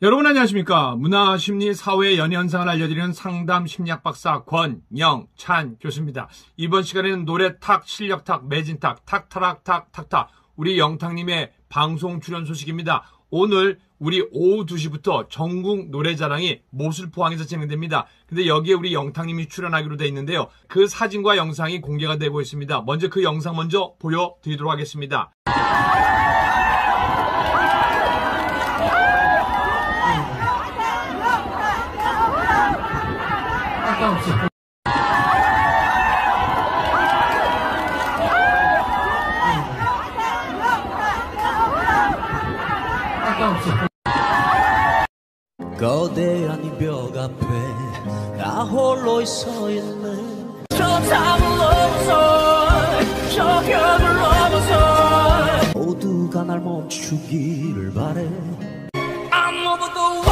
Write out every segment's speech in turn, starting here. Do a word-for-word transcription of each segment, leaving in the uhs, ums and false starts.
여러분 안녕하십니까? 문화, 심리, 사회, 연애 현상을 알려드리는 상담 심리학 박사 권영찬 교수입니다. 이번 시간에는 노래 탁, 실력 탁, 매진 탁, 탁, 타락, 탁, 탁, 탁. 우리 영탁님의 방송 출연 소식입니다. 오늘 우리 오후 두 시부터 전국 노래자랑이 모슬포항에서 진행됩니다. 근데 여기에 우리 영탁님이 출연하기로 돼 있는데요. 그 사진과 영상이 공개가 되고 있습니다. 먼저 그 영상 먼저 보여드리도록 하겠습니다. 거대한 이 벽 앞에 나 홀로 서 있네. 저 담을 넘어서 저 벽을 넘어서 모두가 날 멈추기를 바래. 아무것도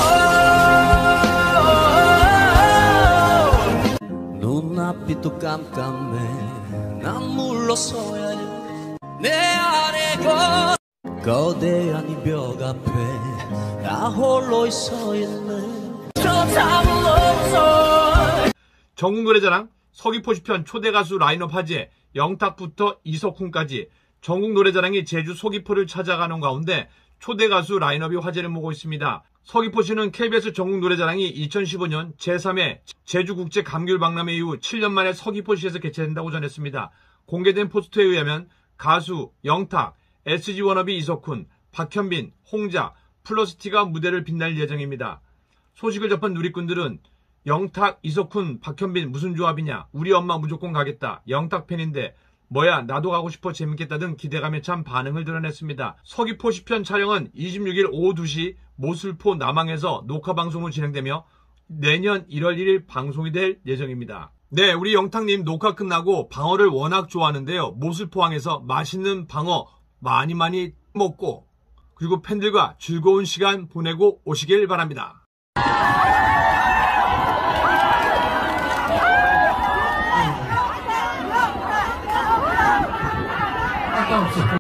눈앞이 또 깜깜해. 난 물러서야 해. 내 안에 거 거대한 이 벽 앞에 나 홀로 서 있네. 저 담을 넘어서 전국 노래자랑 서귀포시편 초대가수 라인업 화제 영탁부터 이석훈까지 전국 노래자랑이 제주 서귀포를 찾아가는 가운데 초대가수 라인업이 화제를 모으고 있습니다. 서귀포시는 케이비에스 전국 노래자랑이 이천십오 년 제삼 회 제주국제 감귤 박람회 이후 칠 년 만에 서귀포시에서 개최된다고 전했습니다. 공개된 포스터에 의하면 가수 영탁, 에스지 워너비 이석훈, 박현빈, 홍자, 플러스티가 무대를 빛날 예정입니다. 소식을 접한 누리꾼들은 영탁, 이석훈, 박현빈 무슨 조합이냐, 우리 엄마 무조건 가겠다, 영탁 팬인데 뭐야 나도 가고 싶어 재밌겠다 등 기대감에 찬 반응을 드러냈습니다. 서귀포 시편 촬영은 이십육 일 오후 두 시 모슬포 남항에서 녹화방송으로 진행되며 내년 일월 일일 방송이 될 예정입니다. 네, 우리 영탁님 녹화 끝나고 방어를 워낙 좋아하는데요. 모슬포항에서 맛있는 방어 많이 많이 먹고 그리고 팬들과 즐거운 시간 보내고 오시길 바랍니다. 아까웠어.